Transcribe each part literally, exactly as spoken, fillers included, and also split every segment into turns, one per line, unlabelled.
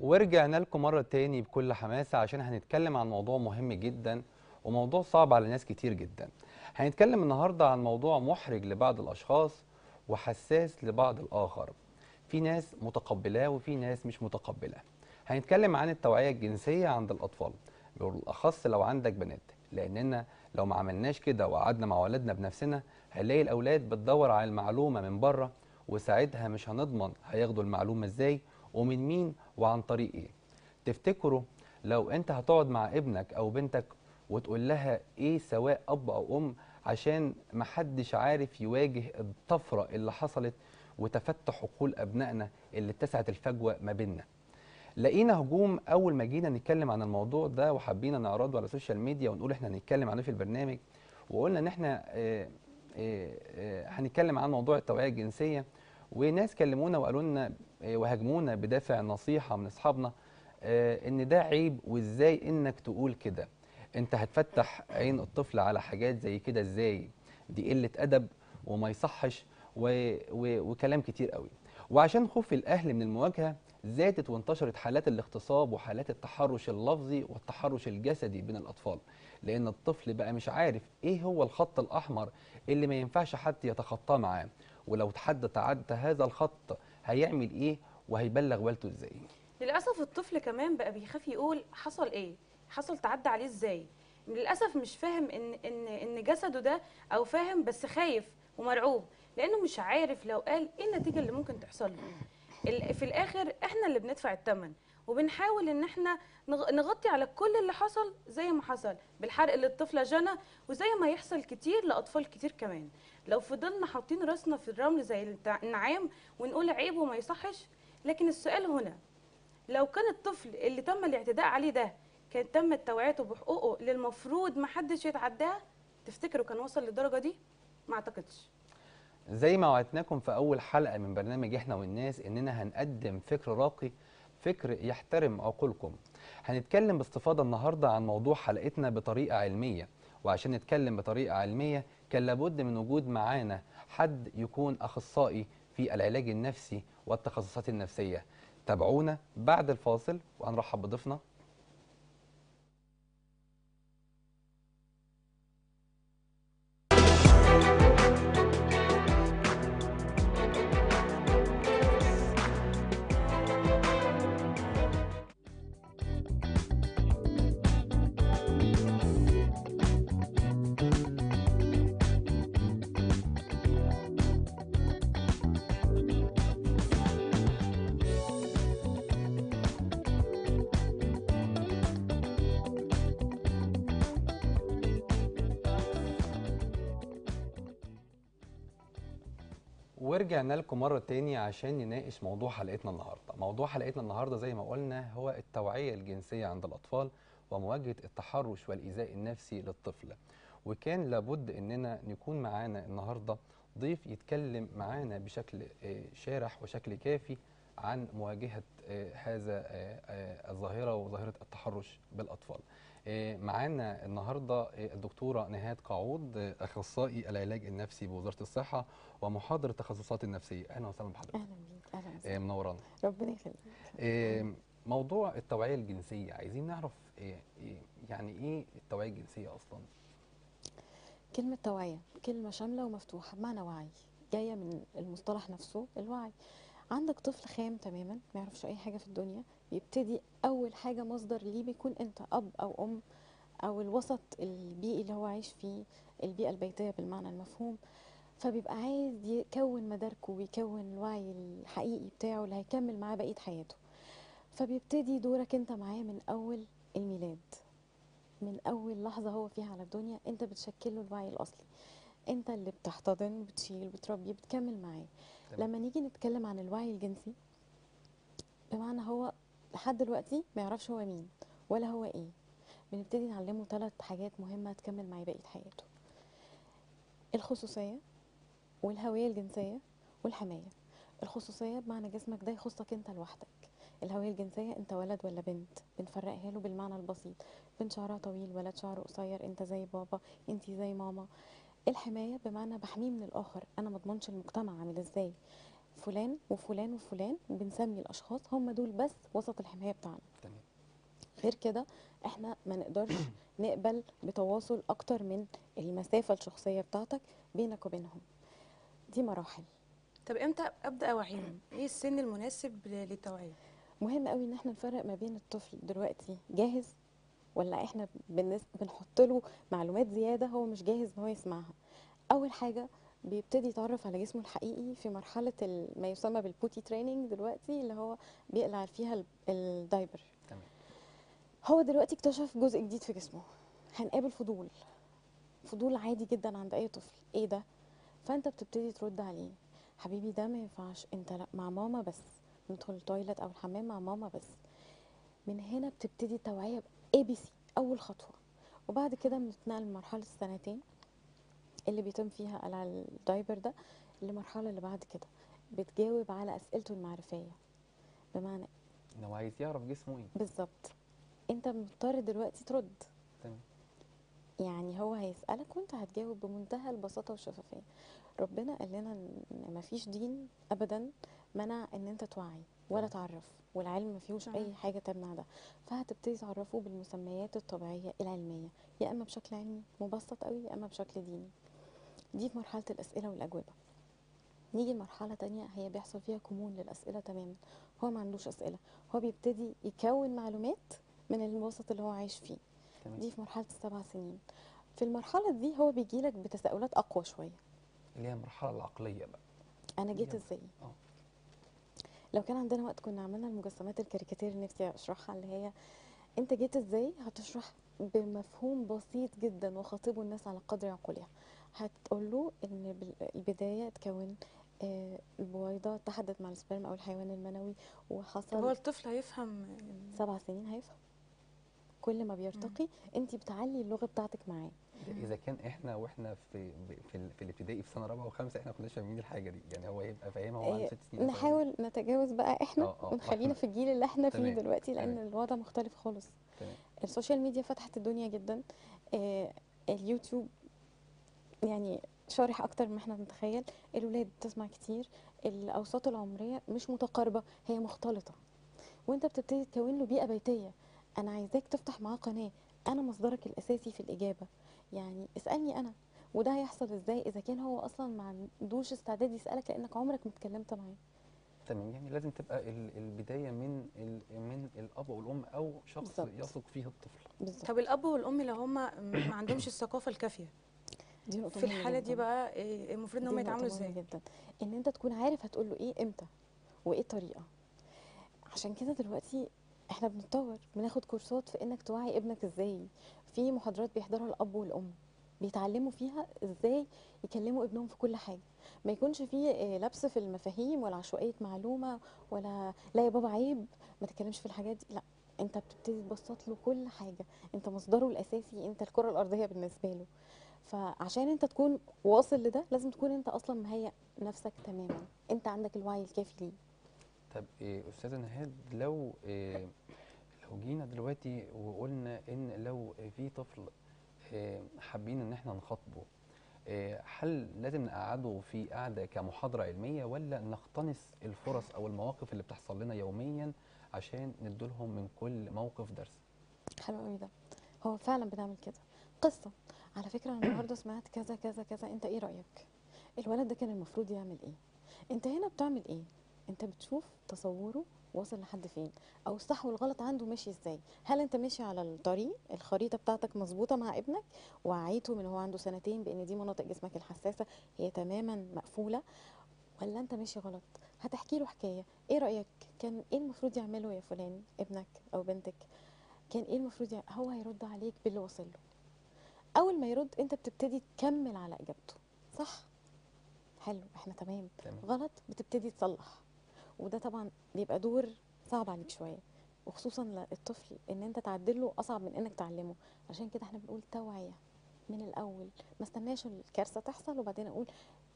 ورجعنا لكم مرة تاني بكل حماسة عشان هنتكلم عن موضوع مهم جدا وموضوع صعب على ناس كتير جدا. هنتكلم النهاردة عن موضوع محرج لبعض الأشخاص وحساس لبعض الآخر. في ناس متقبلاه وفي ناس مش متقبلاه. هنتكلم عن التوعية الجنسية عند الأطفال، بالأخص لو عندك بنات، لأننا لو ما عملناش كده وقعدنا مع ولادنا بنفسنا هنلاقي الأولاد بتدور على المعلومة من بره، وساعتها مش هنضمن هياخدوا المعلومة ازاي ومن مين وعن طريق ايه. تفتكروا لو انت هتقعد مع ابنك او بنتك وتقول لها ايه سواء اب او ام عشان محدش عارف يواجه الطفرة اللي حصلت وتفتح عقول ابنائنا اللي اتسعت الفجوة ما بيننا؟ لقينا هجوم اول ما جينا نتكلم عن الموضوع ده وحبينا نعرضه على السوشيال ميديا ونقول احنا هنتكلم عنه في البرنامج، وقلنا ان احنا آه، آه، آه، هنتكلم عن موضوع التوعية الجنسية. وناس كلمونا وقالوا لنا آه، وهاجمونا بدافع نصيحة من اصحابنا آه، ان ده عيب وازاي انك تقول كده، انت هتفتح عين الطفل على حاجات زي كده ازاي؟ دي قلة ادب وما يصحش و... و... وكلام كتير قوي. وعشان خوف الاهل من المواجهة زادت وانتشرت حالات الاغتصاب وحالات التحرش اللفظي والتحرش الجسدي بين الأطفال، لأن الطفل بقى مش عارف إيه هو الخط الأحمر اللي ما ينفعش حد يتخطاه معاه، ولو حد تعدى هذا الخط هيعمل إيه وهيبلغ والده إزاي.
للأسف الطفل كمان بقى بيخاف يقول حصل ايه، حصل تعدى عليه ازاي. للأسف مش فاهم ان ان ان جسده ده، او فاهم بس خايف ومرعوب، لأنه مش عارف لو قال ايه النتيجة اللي ممكن تحصل له. ال- في الآخر احنا اللي بندفع الثمن، وبنحاول ان احنا نغ- نغطي على كل اللي حصل زي ما حصل بالحرق للطفلة جنى، وزي ما يحصل كتير لأطفال كتير كمان. لو فضلنا حاطين راسنا في الرمل زي التع- النعام ونقول عيب وما يصحش. لكن السؤال هنا، لو كان الطفل اللي تم الاعتداء عليه ده كان تم توعيته بحقوقه اللي المفروض ما حدش يتعداها، تفتكروا كان وصل للدرجه دي؟ ما اعتقدش.
زي ما وعدناكم في أول حلقة من برنامج إحنا والناس إننا هنقدم فكر راقي، فكر يحترم عقولكم. هنتكلم باستفاضة النهاردة عن موضوع حلقتنا بطريقة علمية، وعشان نتكلم بطريقة علمية كان لابد من وجود معانا حد يكون أخصائي في العلاج النفسي والتخصصات النفسية. تابعونا بعد الفاصل وهنرحب بضيفنا. ورجعنا لكم مرة تاني عشان نناقش موضوع حلقتنا النهاردة. موضوع حلقتنا النهاردة زي ما قلنا هو التوعية الجنسية عند الأطفال ومواجهة التحرش والإيذاء النفسي للطفل. وكان لابد إننا نكون معانا النهاردة ضيف يتكلم معانا بشكل آه، شارح وشكل كافي عن مواجهة آه، هذا آه، آه، الظاهرة وظاهرة التحرش بالأطفال. آه، معانا النهاردة آه، الدكتورة نهاد قاعود، آه، أخصائي العلاج النفسي بوزارة الصحة ومحاضر التخصصات النفسية. أهلا وسهلا بحضرتك.
اهلا بيك، اهلا
آه،
وسهلا.
منورانا.
ربنا يخليك.
آه، موضوع التوعية الجنسية عايزين نعرف آه، آه، يعني إيه التوعية الجنسية أصلا؟
كلمة توعية كلمة شاملة ومفتوحة بمعنى وعي، جاية من المصطلح نفسه الوعي. عندك طفل خام تماما ما يعرفش اي حاجة في الدنيا، بيبتدي اول حاجة مصدر ليه بيكون انت اب او ام، او الوسط البيئي اللي هو عايش فيه، البيئة البيتية بالمعنى المفهوم. فبيبقى عايز يكون مداركه ويكون الوعي الحقيقي بتاعه اللي هيكمل معاه بقية حياته. فبيبتدي دورك انت معاه من اول الميلاد، من اول لحظه هو فيها على الدنيا انت بتشكله الوعي الاصلي. انت اللي بتحتضن بتشيل بتربي بتكمل معاه.
تمام.
لما نيجي نتكلم عن الوعي الجنسي، بمعنى هو لحد دلوقتي ما يعرفش هو مين ولا هو ايه. بنبتدي نعلمه ثلاث حاجات مهمه تكمل معاه بقيه حياته: الخصوصيه والهويه الجنسيه والحمايه. الخصوصيه بمعنى جسمك ده يخصك انت لوحدك. الهويه الجنسيه انت ولد ولا بنت، بنفرقها له بالمعنى البسيط: بنت شعرها طويل، ولد شعره قصير، انت زي بابا، انت زي ماما. الحمايه بمعنى بحميه من الاخر، انا مضمنش المجتمع عامل ازاي، فلان وفلان وفلان، وبنسمي الاشخاص هم دول بس وسط الحمايه بتاعنا.
تمام.
غير كده احنا ما نقدرش نقبل بتواصل اكتر من المسافه الشخصيه بتاعتك بينك وبينهم. دي مراحل.
طب امتى ابدا اوعيهم؟ ايه السن المناسب ل- للتوعيه؟
مهم قوي ان احنا نفرق ما بين الطفل دلوقتي جاهز، ولا احنا بنس... بنحط له معلومات زياده هو مش جاهز ان هو يسمعها. اول حاجه بيبتدي يتعرف على جسمه الحقيقي في مرحله ال- ما يسمى بالبوتي تريننج دلوقتي، اللي هو بيقلع فيها ال- الدايبر.
تمام.
هو دلوقتي اكتشف جزء جديد في جسمه، هنقابل فضول، فضول عادي جدا عند اي طفل، ايه ده؟ فانت بتبتدي ترد عليه، حبيبي ده ما ينفعش، انت لا مع ماما بس، ندخل التويلت او الحمام مع ماما بس. من هنا بتبتدي التوعيه اي بي سي، اول خطوه. وبعد كده بنتنقل لمرحله السنتين اللي بيتم فيها قلع الدايبر ده، للمرحله اللي بعد كده بتجاوب على اسئلته المعرفيه. بمعنى
ان هو عايز يعرف جسمه ايه.
بالظبط، انت مضطر دلوقتي ترد.
تمام.
يعني هو هيسألك وانت هتجاوب بمنتهى البساطة والشفافية. ربنا قال لنا ان مفيش دين ابدا منع ان انت توعي ولا
تمام.
تعرف، والعلم ما فيهوش
تمام.
اي حاجة تمنع ده. فهتبتدي تعرفه بالمسميات الطبيعية العلمية، يا اما بشكل علمي مبسط قوي، يا اما بشكل ديني. دي في مرحلة الاسئلة والاجوبة. نيجي لمرحلة تانية هي بيحصل فيها كمون للأسئلة تماما، هو ما عندوش أسئلة، هو بيبتدي يكون معلومات من الوسط اللي هو عايش فيه.
تمام.
دي في مرحلة السبع سنين. في المرحلة دي هو بيجيلك بتساؤلات أقوى شوية.
اللي هي المرحله العقليه بقى.
أنا
اللي
جيت
هي-
إزاي؟
اه.
لو كان عندنا وقت كنا عملنا المجسمات الكاريكاتير اللي نفسي أشرحها، اللي هي أنت جيت إزاي هتشرح بمفهوم بسيط جدا وخاطبه الناس على قدر عقولها. هتقول له إن بال- البداية اتكون آه، البويضة اتحدت مع السبرم أو الحيوان المنوي
طب هو
وحصل.
الطفل هيفهم؟
سبع سنين هيفهم. كل ما بيرتقي انت بتعلي اللغة بتاعتك معاه.
ده اذا كان احنا واحنا في في, ال- في الابتدائي في سنه رابعه وخمسه احنا ما كناش فاهمين الحاجه دي، يعني هو يبقى فاهمها وهو عنده
إيه،
ست سنين او سبع سنين.
نحاول نتجاوز بقى احنا
اه اه
ونخلينا
واحنا.
في الجيل اللي احنا فيه
تمام.
دلوقتي، لان
تمام.
الوضع مختلف خالص.
تمام.
السوشيال ميديا فتحت الدنيا جدا. إيه، اليوتيوب يعني شارح اكتر ما احنا بنتخيل. الولاد بتسمع كتير، الاوساط العمريه مش متقاربه، هي مختلطه، وانت بتبتدي تكون له بيئه بيتيه. انا عايزاك تفتح معاه قناه، انا مصدرك الاساسي في الاجابه، يعني اسالني انا. وده هيحصل ازاي اذا كان هو اصلا ما عندوش استعداد يسالك لانك عمرك ما اتكلمت معاه.
تمام. يعني لازم تبقى ال- البدايه من ال من الاب والام او شخص
بالظبط.
يثق فيه الطفل.
بالظبط.
طب الاب والام لو هم ما عندهمش الثقافه الكافيه،
دي نقطه
في
مهمه
الحاله دي
جدا.
بقى إيه المفروض ان
دي
هم
نقطه
يتعاملوا
مهمه
ازاي؟
جدا، ان انت تكون عارف هتقول له ايه امتى وايه الطريقه. عشان كده دلوقتي احنا بنتطور، بناخد كورسات في انك توعي ابنك ازاي. في محاضرات بيحضرها الاب والام، بيتعلموا فيها ازاي يكلموا ابنهم في كل حاجه. ما يكونش فيه آه، لبس في المفاهيم ولا عشوائيه معلومه، ولا لا يا بابا عيب ما تتكلمش في الحاجات دي، لا. انت بتبتدي تبسط له كل حاجه، انت مصدره الاساسي، انت الكره الارضيه بالنسبه له. فعشان انت تكون واصل لده لازم تكون انت اصلا مهيئ نفسك تماما، انت عندك الوعي الكافي ليه.
طب إيه استاذه نهاد، لو إيه لو جينا دلوقتي وقلنا ان لو في طفل إيه حابين ان احنا نخاطبه، إيه هل لازم نقعده في قعده كمحاضره علميه ولا نقتنص الفرص او المواقف اللي بتحصل لنا يوميا عشان ندولهم من كل موقف درس؟
حلو قوي ده. هو فعلا بنعمل كده. قصه، على فكره انا النهارده سمعت كذا كذا كذا، انت ايه رايك؟ الولد ده كان المفروض يعمل ايه؟ انت هنا بتعمل ايه؟ انت بتشوف تصوره واصل لحد فين، او الصح والغلط عنده ماشي ازاي. هل انت ماشي على الطريق، الخريطه بتاعتك مظبوطه مع ابنك، وعيته من هو عنده سنتين بان دي مناطق جسمك الحساسه هي تماما مقفوله، ولا انت ماشي غلط؟ هتحكي له حكايه، ايه رايك كان ايه المفروض يعمله يا فلان ابنك او بنتك؟ كان ايه المفروض يعمل؟ هو هيرد عليك باللي واصل له. اول ما يرد انت بتبتدي تكمل على اجابته. صح، حلو، احنا تمام.
تمام.
غلط، بتبتدي تصلح. وده طبعا بيبقى دور صعب عليك شويه، وخصوصا للطفل ان انت تعدله اصعب من انك تعلمه. عشان كده احنا بنقول توعيه من الاول، ما استناش الكارثه تحصل وبعدين اقول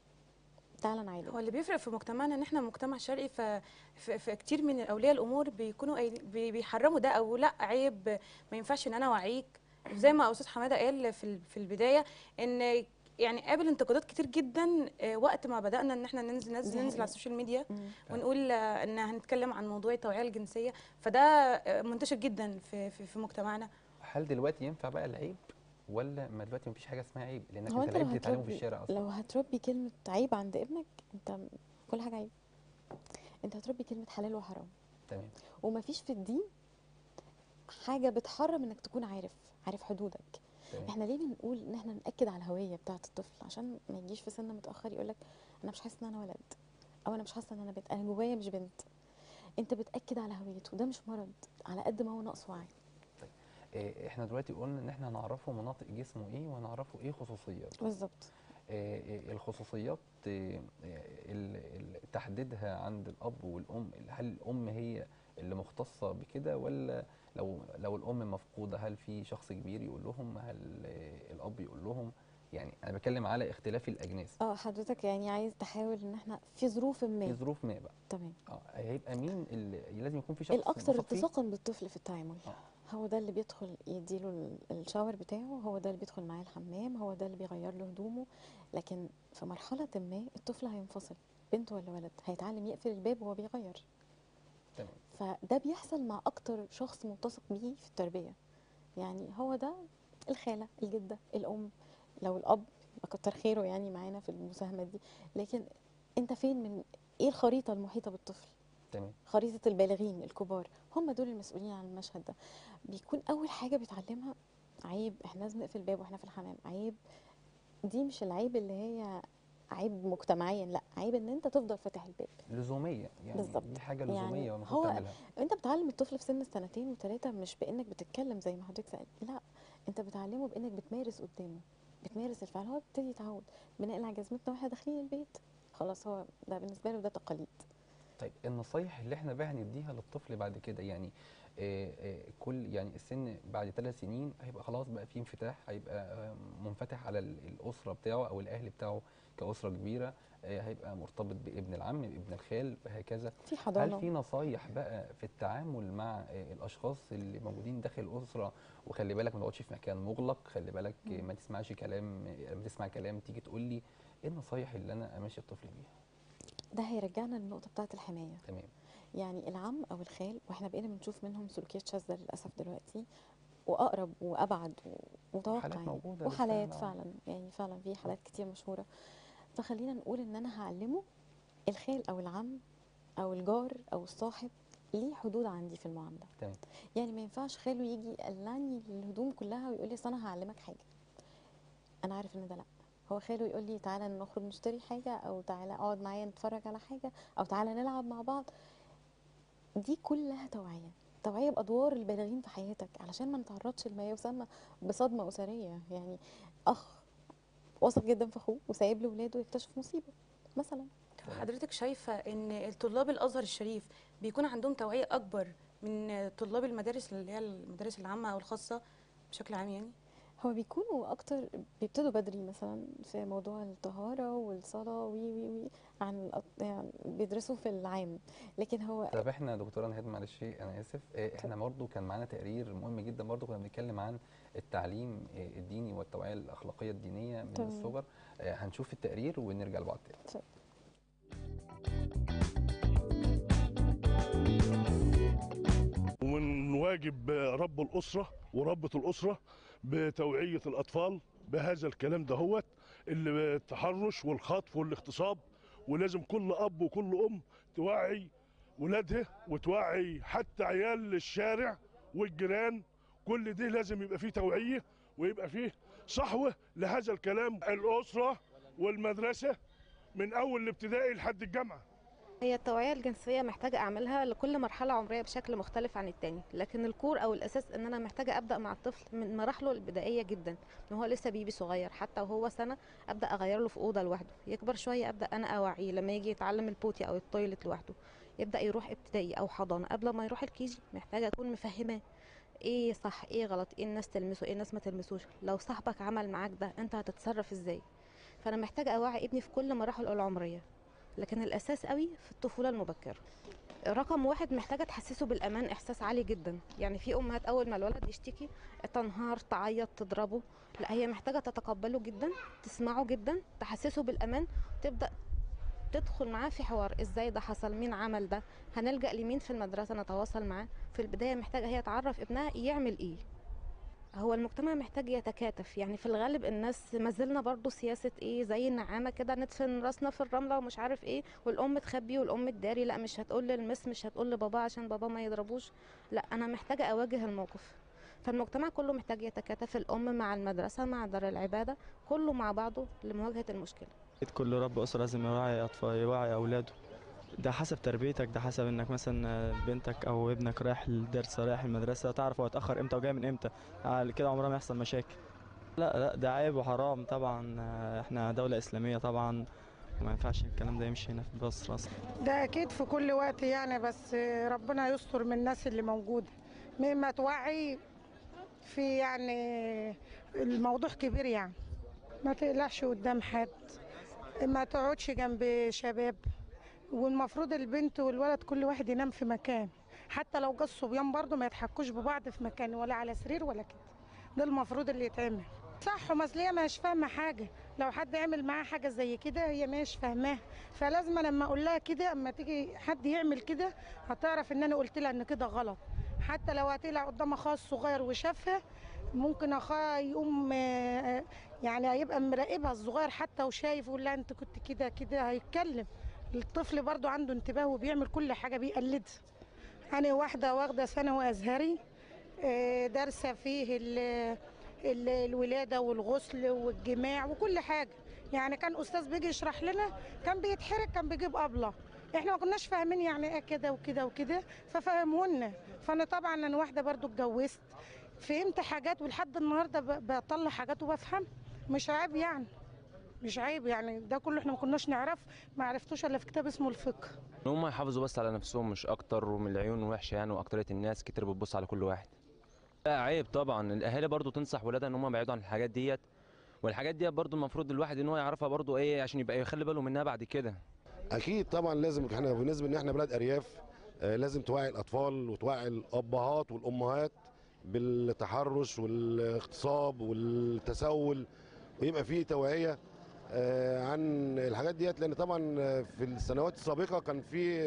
تعالى نعالج.
هو اللي بيفرق في مجتمعنا ان احنا مجتمع شرقي، ف... ف... فكتير من اولياء الامور بيكونوا قايل- بي... بيحرموا ده، او لا عيب، ما ينفعش ان انا اوعيك. زي ما استاذ حماده قال في ال- في البدايه، ان يعني قابل انتقادات كتير جدا آه، وقت ما بدانا ان احنا ننزل ننزل,
دي
ننزل
حقيقة.
على السوشيال ميديا
مم.
ونقول آه، ان هنتكلم عن موضوع التوعيه الجنسيه، فده آه، منتشر جدا في في, في مجتمعنا.
هل دلوقتي ينفع بقى العيب، ولا ما دلوقتي مفيش حاجه اسمها عيب، لانك
هو
انت
انت لو
العيب بتتعلمه في
هتربي
الشارع اصلا؟
لو هتربي كلمة عيب عند ابنك، انت كل حاجة عيب. انت هتربي كلمة حلال وحرام،
تمام.
ومفيش في الدين حاجة بتحرم انك تكون عارف عارف حدودك.
تمام.
احنا ليه بنقول ان احنا نأكد على الهوية بتاعة الطفل؟ عشان ما يجيش في سن متأخر يقولك انا مش حاسس ان انا ولد، او انا مش حاسة ان انا بنت، انا جوايا مش بنت. انت بتأكد على هويته، ده مش مرض على قد ما هو نقص وعي.
إيه، احنا دلوقتي قلنا ان احنا هنعرفه مناطق جسمه ايه ونعرفه ايه خصوصياته.
بالظبط.
إيه، إيه الخصوصيات، إيه، ال- ال- تحديدها عند الاب والام، هل الام هي اللي مختصه بكده، ولا لو لو الام مفقوده هل في شخص كبير يقول لهم، هل إيه، الاب يقول لهم؟ يعني انا بتكلم على اختلاف الاجناس.
اه حضرتك يعني عايز تحاول ان احنا في ظروف
في
ما.
ظروف ما بقى.
تمام.
اه هيبقى مين اللي لازم يكون في شخص
الاكثر
موثوق فيه؟
التصاقا بالطفل في التعامل
اه.
هو ده اللي بيدخل يديله ال- الشاور بتاعه، هو ده اللي بيدخل معاه الحمام، هو ده اللي بيغير له هدومه. لكن في مرحلة ما الطفل هينفصل، بنت ولا ولد، هيتعلم يقفل الباب وهو بيغير.
تمام.
فده بيحصل مع اكتر شخص ملتصق بيه في التربية. يعني هو ده الخالة، الجدة، الام، لو الاب يبقى كتر خيره يعني معانا في المساهمة دي. لكن انت فين من ايه الخريطة المحيطة بالطفل؟
تمام.
خريطة البالغين الكبار هم دول المسؤولين عن المشهد ده. بيكون أول حاجة بيتعلمها عيب احنا لازم نقفل الباب واحنا في الحمام. عيب دي مش العيب اللي هي عيب مجتمعيا، لا، عيب ان انت تفضل فاتح الباب.
لزوميه، يعني
بالظبط.
دي حاجه
يعني
لزوميه والمفروض
هو
تعملها.
انت بتعلم الطفل في سن السنتين وثلاثة مش بانك بتتكلم زي ما حضرتك سألت، لا، انت بتعلمه بانك بتمارس قدامه، بتمارس الفعل، هو بيبتدي يتعود. بنقلع جزمتنا واحنا داخلين البيت، خلاص هو ده بالنسبة له ده تقاليد.
طيب النصايح اللي احنا بقى هنديها للطفل بعد كده، يعني آه، آه، كل يعني السن بعد ثلاث سنين هيبقى خلاص بقى في انفتاح، هيبقى آه، منفتح على ال- الأسرة بتاعه أو الأهل بتاعه كأسرة كبيرة، آه، هيبقى مرتبط بابن العم بابن الخال وهكذا.
في
هل
حضانة.
في نصايح بقى في التعامل مع آه، الأشخاص اللي موجودين داخل الأسرة؟ وخلي بالك ما تقعدش في مكان مغلق، خلي بالك آه،
مم.
ما تسمعش كلام، آه، لما تسمع كلام تيجي تقول لي ايه النصايح اللي أنا أمشي الطفل بيها؟
ده هيرجعنا للنقطة بتاعة الحماية.
تمام.
يعني العم او الخال، واحنا بقينا بنشوف منهم سلوكيات شاذة للأسف دلوقتي، واقرب وابعد ومتوقع
وحالات
يعني،
موجودة
وحالات
بالفعل. اه.
فعلا، يعني فعلا في حالات كتير مشهورة. فخلينا نقول ان انا هعلمه الخال او العم او الجار او الصاحب ليه حدود عندي في المعاملة.
تمام.
يعني ما ينفعش خاله يجي يقلعني الهدوم كلها ويقول لي انا هعلمك حاجة. انا عارف ان ده لا. هو خاله يقول لي تعالى نخرج نشتري حاجة، او تعالى اقعد معايا نتفرج على حاجة، او تعالى نلعب مع بعض. دي كلها توعية، توعية بأدوار البالغين في حياتك علشان ما نتعرضش لما يسمى بصدمة أسرية. يعني أخ واثق جدا في أخوه وسايب له ولاده يكتشف مصيبة مثلا.
تمام.
حضرتك شايفه ان طلاب الازهر الشريف بيكون عندهم توعيه اكبر من طلاب المدارس اللي هي المدارس العامه او الخاصه بشكل عام يعني؟
هو بيكونوا أكتر بيبتدوا بدري مثلا في موضوع الطهارة والصلاة وي وي وي عن الأط- يعني بيدرسوا في العام. لكن هو
طب احنا دكتوره نهاد معلش انا اسف، اه، احنا برضو كان معانا تقرير مهم جدا، برضو كنا بنتكلم عن التعليم اه، الديني والتوعيه الاخلاقيه الدينيه من
تمام.
الصغر. اه، هنشوف التقرير ونرجع لبعض تاني.
ومن واجب رب الأسرة وربة الأسرة بتوعية الأطفال بهذا الكلام دهوت، اللي التحرش والخطف والاغتصاب. ولازم كل أب وكل أم توعي ولادها وتوعي حتى عيال الشارع والجيران. كل دي لازم يبقى فيه توعية ويبقى فيه صحوة لهذا الكلام. الأسرة والمدرسة من أول الابتدائي لحد الجامعة.
هي التوعية الجنسية محتاجة أعملها لكل مرحلة عمرية بشكل مختلف عن التاني، لكن الكور أو الأساس إن أنا محتاجة أبدأ مع الطفل من مراحله البدائية جدا، إن هو لسه بيبي صغير حتى وهو سنة، أبدأ أغير له في أوضة لوحده، يكبر شوية أبدأ أنا أوعيه لما يجي يتعلم البوتي أو التويلت لوحده، يبدأ يروح ابتدائي أو حضانة. قبل ما يروح الكيجي محتاجة أكون مفهماه ايه صح ايه غلط، ايه الناس تلمسه ايه الناس ما تلمسوش، لو صاحبك عمل معاك ده انت هتتصرف ازاي. فأنا محتاجة أوعي ابني في كل مراحله العمرية، لكن الأساس قوي في الطفولة المبكرة. رقم واحد محتاجه تحسسه بالامان، احساس عالي جدا. يعني في امهات اول ما الولد يشتكي تنهار، تعيط، تضربه. لا، هي محتاجه تتقبله جدا، تسمعه جدا، تحسسه بالامان، تبدا تدخل معاه في حوار. ازاي ده حصل؟ مين عمل ده؟ هنلجأ لمين في المدرسه نتواصل معاه؟ في البدايه محتاجه هي تعرف ابنها يعمل ايه. هو المجتمع محتاج يتكاتف. يعني في الغالب الناس ما زلنا برضو سياسة ايه، زي النعامة كده، ندفن راسنا في الرملة ومش عارف ايه، والام تخبي والام تداري. لا، مش هتقول للمس، مش هتقول لبابا عشان بابا ما يضربوش. لا، انا محتاجة اواجه الموقف. فالمجتمع كله محتاج يتكاتف، الام مع المدرسة مع دار العبادة، كله مع بعضه لمواجهة المشكلة.
كل رب أسرة لازم يوعي أطفال، يوعي أولاده. ده حسب تربيتك، ده حسب انك مثلا بنتك او ابنك رايح الدرس، رايح المدرسه، تعرف هو اتاخر امتى وجاي من امتى. على كده عمرها ما يحصل مشاكل. لا لا، ده عيب وحرام طبعا. احنا دوله اسلاميه طبعا، وما ينفعش الكلام ده يمشي هنا في مصر اصلا.
ده اكيد في كل وقت يعني، بس ربنا يستر من الناس اللي موجوده. مما توعي في يعني الموضوع كبير يعني. ما تقلقش قدام حد، ما تقعدش جنب شباب. والمفروض البنت والولد كل واحد ينام في مكان، حتى لو جه الصبيان برضه ما يضحكوش ببعض في مكان، ولا على سرير ولا كده. ده المفروض اللي يتعمل صح. ما اصل هي مش فاهمه حاجه، لو حد يعمل معاها حاجه زي كده هي مش فاهماها، فلازم لما اقول لها كده، اما تيجي حد يعمل كده هتعرف ان انا قلت لها ان كده غلط. حتى لو هتطلع قدام اخوها الصغير وشافها، ممكن اخوها يقوم آه، يعني هيبقى مراقبها الصغير حتى وشايف، يقول لها انت كنت كده كده، هيتكلم. الطفل برضو عنده انتباه وبيعمل كل حاجه بيقلدها. انا واحده واخده ثانوي ازهري، آه، دارسه فيه ال ال الولاده والغسل والجماع وكل حاجه. يعني كان استاذ بيجي يشرح لنا، كان بيتحرك، كان بيجيب ابله. احنا ما كناش فاهمين يعني ايه كده وكده وكده، ففهمونا. فانا طبعا انا واحده برضو اتجوزت، فهمت حاجات، ولحد النهارده ب- بطلع حاجات وبفهم. مش عيب يعني، مش عيب يعني. ده كله احنا ما كناش نعرف، ما عرفتوش الا في كتاب اسمه الفقه.
ان هم يحافظوا بس على نفسهم مش اكتر، ومن العيون وحشه يعني، واكتريه الناس كتير بتبص على كل واحد. لا عيب طبعا، الاهالي برضو تنصح ولادها ان هم يبعدوا عن الحاجات ديت. والحاجات ديت برضو المفروض الواحد ان هو يعرفها برضو ايه، عشان يبقى يخلي باله منها بعد كده.
اكيد طبعا لازم. احنا بالنسبه ان احنا بلد ارياف، آه، لازم توعي الاطفال وتوعي الابهات والامهات بالتحرش والاغتصاب والتسول، ويبقى فيه توعيه آه، عن الحاجات ديت. لان طبعا آه، في السنوات السابقه كان في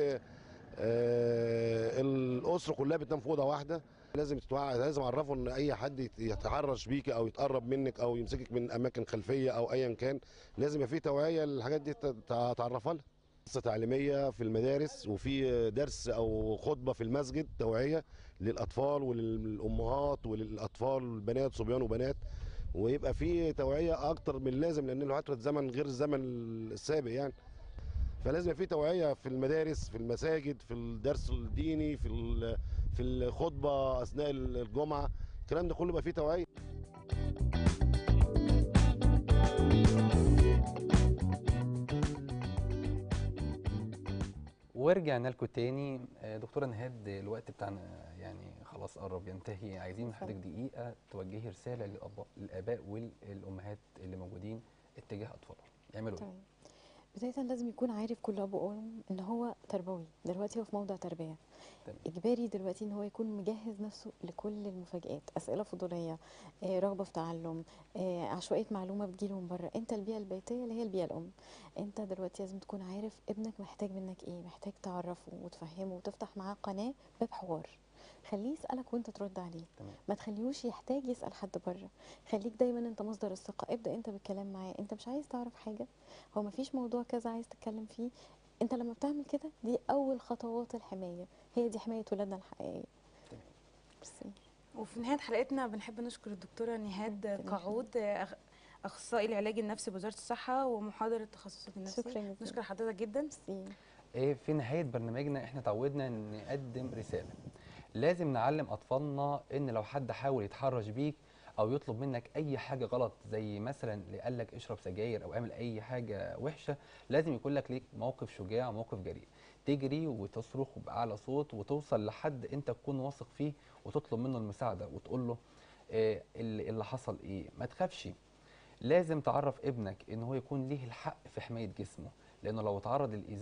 آه، الاسره كلها بتنام في اوضه واحده. لازم تتوعى، لازم اعرفوا ان اي حد يتحرش بيك او يتقرب منك او يمسكك من اماكن خلفيه او ايا كان، لازم يبقى في توعيه للحاجات دي تعرفها لها. قصه تعليميه في المدارس، وفي درس او خطبه في المسجد توعيه للاطفال وللامهات وللاطفال البنات، صبيان وبنات. ويبقى في توعيه اكتر من اللازم، لان الوقت الزمن غير الزمن السابق يعني. فلازم يبقى في توعيه في المدارس، في المساجد، في الدرس الديني، في في الخطبه اثناء الجمعه. الكلام ده كله يبقى فيه توعيه.
ورجعنا لكم تاني. آه، دكتوره نهاد، الوقت بتاعنا يعني خلاص قرب ينتهي. عايزين من حضرتك دقيقه توجهي رساله للأب- للاباء والامهات اللي موجودين اتجاه اطفالهم يعملوا ايه؟
تمام. بداية لازم يكون عارف كل أب وأم إن هو تربوي، دلوقتي هو في موضع تربية.
تمام.
إجباري دلوقتي إن هو يكون مجهز نفسه لكل المفاجآت، أسئلة فضولية، آه، رغبة في تعلم، آه، عشوائية معلومة بتجيله من بره. أنت البيئة البيتية اللي هي البيئة الأم. أنت دلوقتي لازم تكون عارف ابنك محتاج منك إيه، محتاج تعرفه وتفهمه وتفتح معاه قناة باب حوار. خليه يسألك وانت ترد عليه.
تمام.
ما تخليهوش يحتاج يسأل حد بره. خليك دايما انت مصدر الثقة. ابدأ انت بالكلام معاه. انت مش عايز تعرف حاجة، هو ما فيش موضوع كذا عايز تتكلم فيه، انت لما بتعمل كده دي اول خطوات الحماية. هي دي حماية ولادنا الحقيقية.
تمام.
ميرسي.
وفي نهاية حلقتنا بنحب نشكر الدكتورة نهاد قعود، أخ- أخصائي العلاج النفسي بوزارة الصحة ومحاضر التخصصات النفسي.
شكرا جزيلا.
نشكر حضرتك جدا.
ميرسي.
إيه، في نهايه برنامجنا احنا تعودنا ان نقدم رساله. لازم نعلم اطفالنا ان لو حد حاول يتحرش بيك او يطلب منك اي حاجه غلط، زي مثلا اللي قال لك اشرب سجاير او اعمل اي حاجه وحشه، لازم يكون لك ليك موقف شجاع وموقف جريء. تجري وتصرخ باعلى صوت وتوصل لحد انت تكون واثق فيه وتطلب منه المساعده وتقول له إيه اللي اللي حصل ايه. ما تخافش. لازم تعرف ابنك ان هو يكون ليه الحق في حمايه جسمه، لانه لو تعرض للايذاء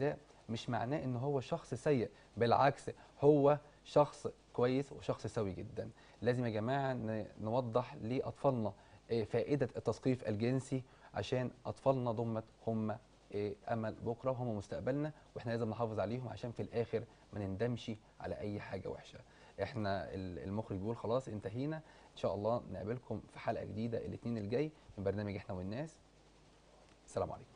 مش معناه ان هو شخص سيء، بالعكس هو شخص كويس وشخص سوي جدا. لازم يا جماعه ن- نوضح لاطفالنا آه، فائده التثقيف الجنسي، عشان اطفالنا دمت هم آه، امل بكره وهم مستقبلنا، واحنا لازم نحافظ عليهم عشان في الاخر ما نندمش على اي حاجه وحشه. احنا ال- المخرج بيقول خلاص انتهينا، ان شاء الله نقابلكم في حلقه جديده الاثنين الجاي من برنامج احنا والناس. السلام عليكم.